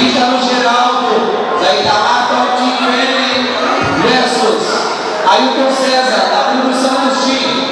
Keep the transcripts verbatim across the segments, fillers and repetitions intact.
Ítalo Geraldo, da Itamar Junio de Jesus. Ailton César, da produção dos times.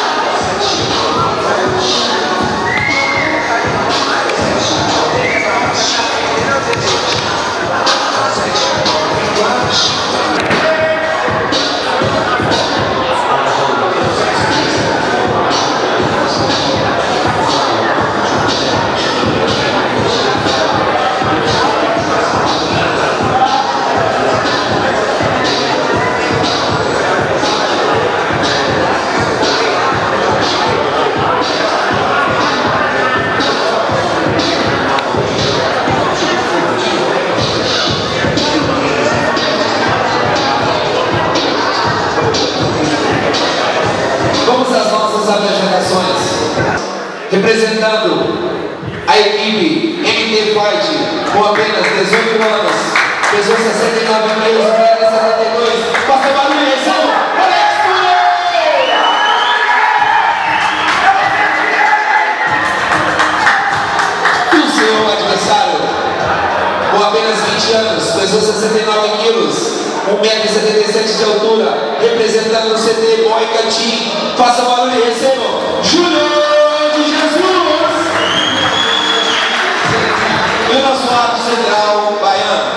Representando a equipe M T Fight com apenas dezoito anos, pesou sessenta e nove quilos, pega setenta e dois, passa o barulho, venceu, Alex Nunes! O seu adversário, com apenas vinte anos, pesou sessenta e nove quilos, um metro e setenta e sete de altura, representando o C T Boyka Team, faça o barulho e receba Junio de Jesus! E o nosso lado central baiano.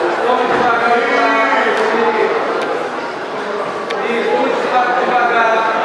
Devagar.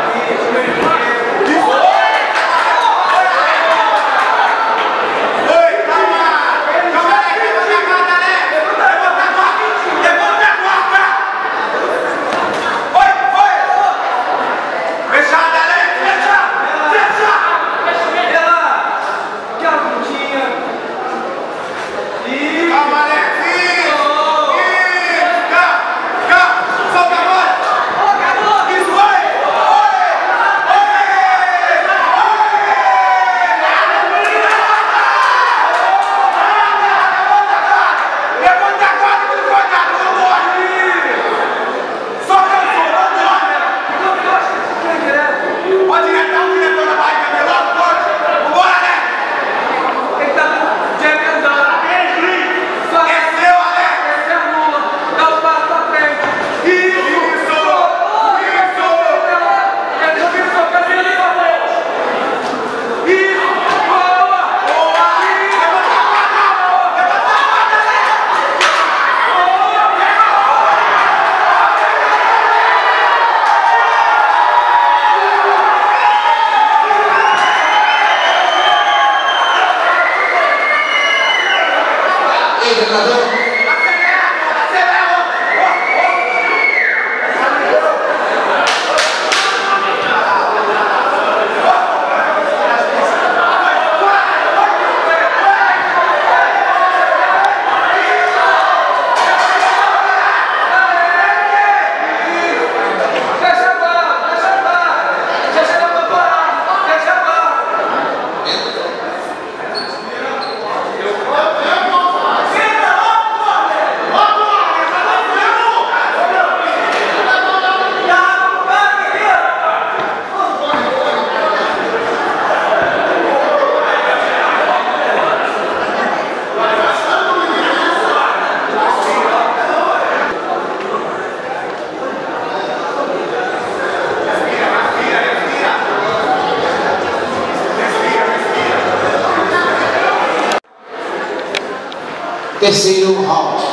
Terceiro round.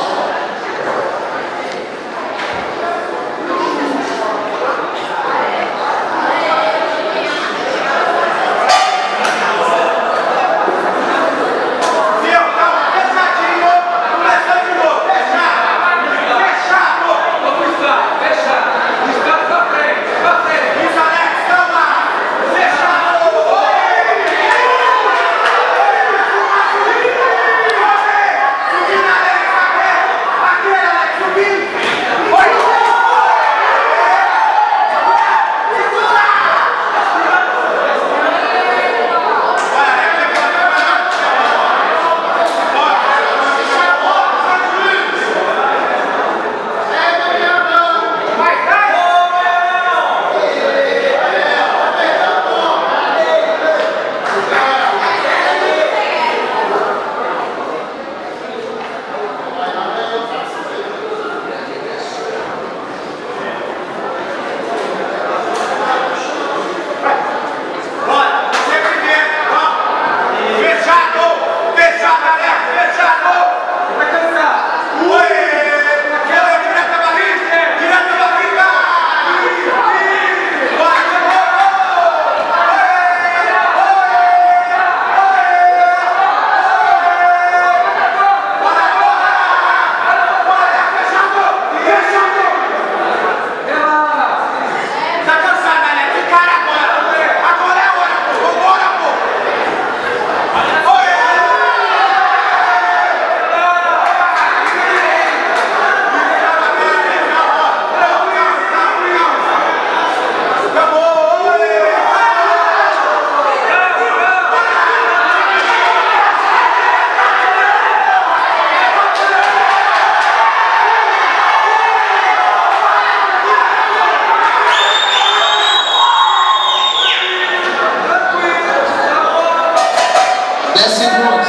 dez segundos.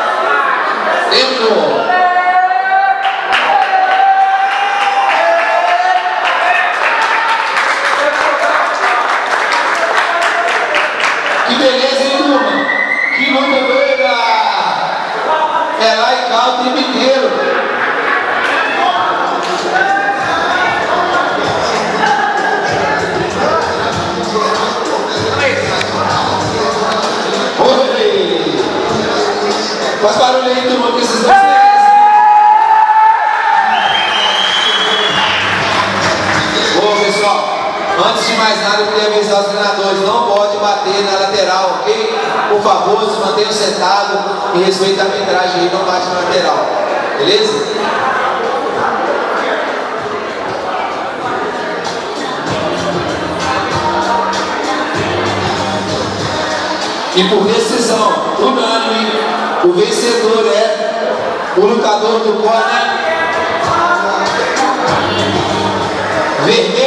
Tempo. Que beleza, hein, turma? Que luta doida! É lá e cá o tempo inteiro. Faz barulho aí, turma, que esses dois merecem. Bom, pessoal, antes de mais nada, eu queria avisar os treinadores: não pode bater na lateral, ok? Por favor, se mantenham sentados e respeitem a metragem aí, não bate na lateral, beleza? E por decisão unânime, o vencedor é o lutador do corner vermelho.